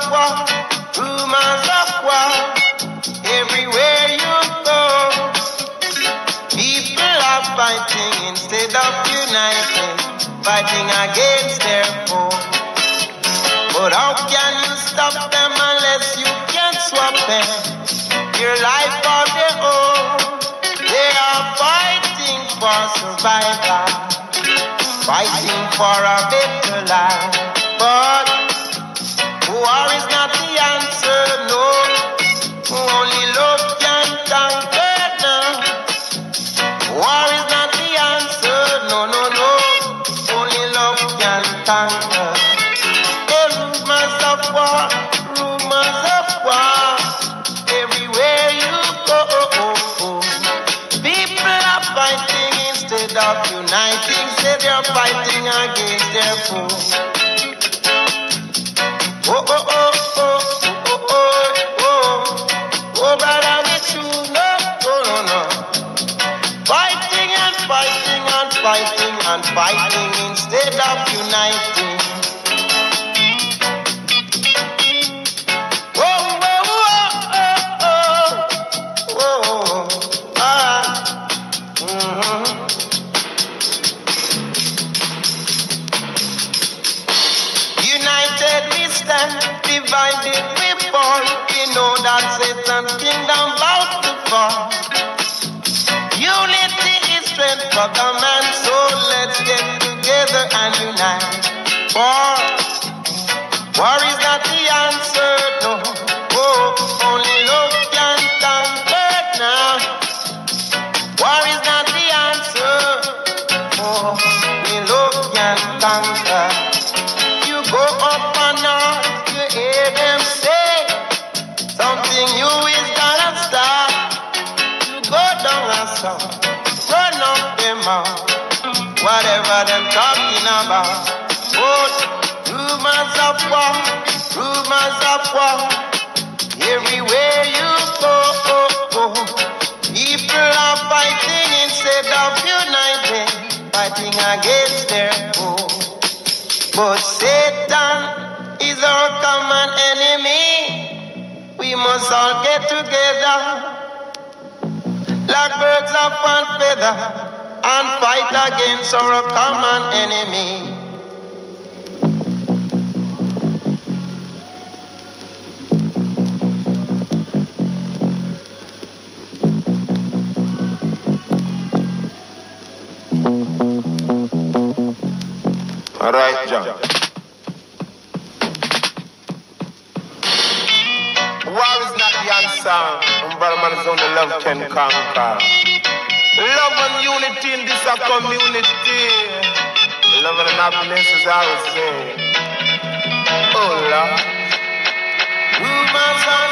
war, rumors of war. Everywhere you go, people are fighting instead of uniting, fighting against their foe. But how can you stop them unless you can swap them? Your life for their own. They are fighting for survival, fighting for a better life. But war is not the answer, no. Only love can conquer now. War is not the answer, no, no, no. Only love can conquer. Rumors of war, rumors of war. Everywhere you go, people are fighting instead of uniting. Say they're fighting against their foe. Oh, oh, oh, oh, oh, oh, oh, oh, brother, with you, no, no, no, no. Fighting and fighting and fighting and fighting instead of uniting. Divided we fall. We know that Satan's kingdom about to fall. Unity is strength for the man, so let's get together and unite. War is not the answer, no. Oh, only love can conquer now. War is not the answer. Oh, only love can conquer. You go up and on. Hear them say something new is gonna start. You go down and stop, run up them out, whatever them talking about. Oh, rumors of war, rumors of war. Everywhere you go, people are fighting instead of uniting, fighting against their foe. But Satan is our common enemy. We must all get together like birds of one feather and fight against our common enemy. All right, John. War is not the answer. Brother is only love can conquer. Love and unity in this community. Love and happiness is how it's said. Oh Lord. Rumors of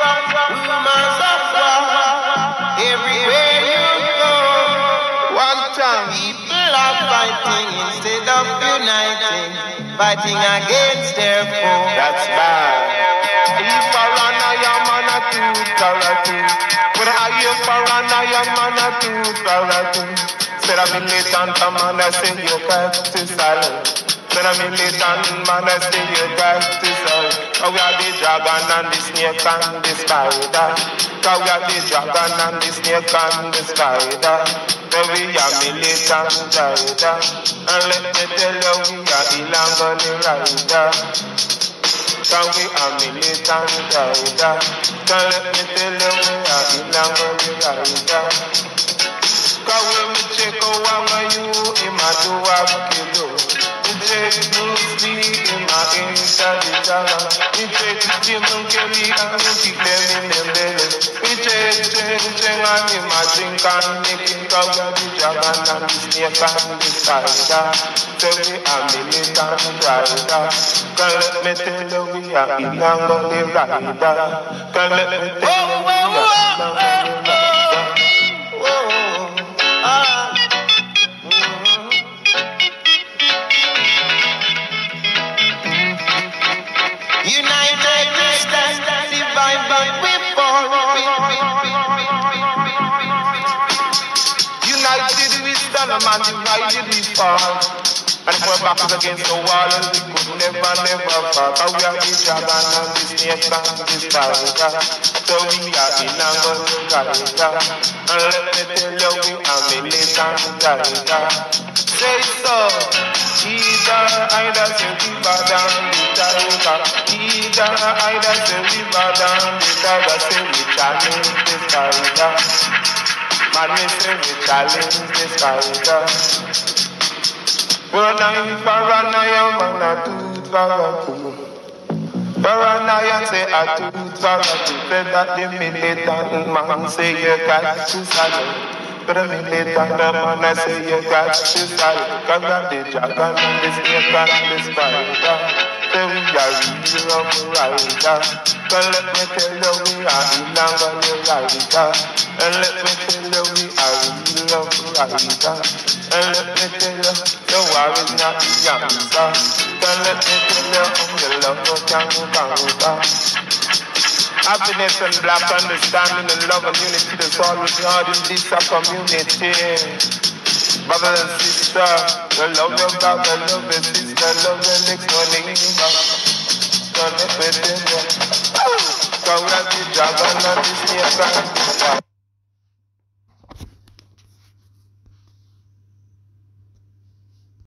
war. Everywhere you go. One time. People are fighting instead of uniting, fighting against their foe. That's bad. If I run, I am on a two-karatu. But I am for I am on a two-karatu. Said I'm militant, man, I say you got to silence. Said I'm militant, man, I say you got to silence. Now we are the dragon and the snake and the spider. Now we are the dragon and the snake and the spider. Now we are militant rider. And let me tell you, we are the Langoni rider. Can we are militant rider? Can let me tell you we are the Langoni rider? Can we check out you in my do take Bruce Lee in my inside. We take Jim Kelly and keep them in them belly. We take Cheng and him a drink and make him go to the dragon and the snake and the spider. So we are militant rider. Can let me tell you we are Ilangoli rider. Can let me tell you we are Ilangoli rider. United we stand, divided we fall. United we stand, man, divided we fall. And if our back is against the wall, we could never fall. But we are the dragon and the snake and the spider. So we are in a good character. And let me tell you, we are militant character. Say so. Either say we bow down the character. Either say we bow down the character. Say we challenge the character. Man, we say we challenge the character. Paranoia, man, I do Paranoia, say I do say that the militant man say you got to salute. But the militant man I say you got to salute. Cause I'm the dragon and the snake and the spider. Say we are real operator. Cause let me tell you we are the Langali rider. And let me tell you we are real operator. And let me tell you, the war is not the answer. And let me tell you, the love no can conquer. Happiness and black understanding and love and unity, that's all we got in this community. Brother and sister, the love your brother, love your sister, love your next door neighbor. So let me tell you, come like the dragon and the snake and the